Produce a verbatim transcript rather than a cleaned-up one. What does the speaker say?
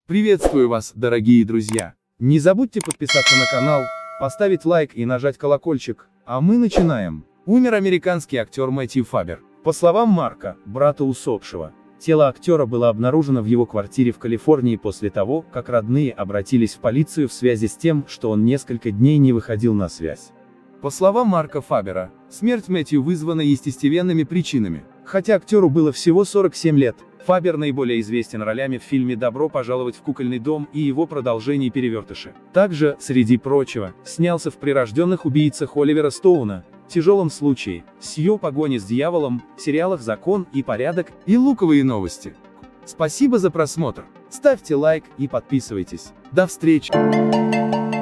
Приветствую вас, дорогие друзья! Не забудьте подписаться на канал, поставить лайк и нажать колокольчик, а мы начинаем. Умер американский актер Мэтью Фабер. По словам Марка, брата усопшего, тело актера было обнаружено в его квартире в Калифорнии после того, как родные обратились в полицию в связи с тем, что он несколько дней не выходил на связь. По словам Марка Фабера, смерть Мэтью вызвана естественными причинами. Хотя актеру было всего сорок семь лет, Фабер наиболее известен ролями в фильме «Добро пожаловать в кукольный дом» и его продолжении «Перевертыши». Также, среди прочего, снялся в «Прирожденных убийцах» Оливера Стоуна, «Тяжелом случае», «Сью погони с дьяволом», сериалах «Закон и порядок» и «Луковые новости». Спасибо за просмотр. Ставьте лайк и подписывайтесь. До встречи!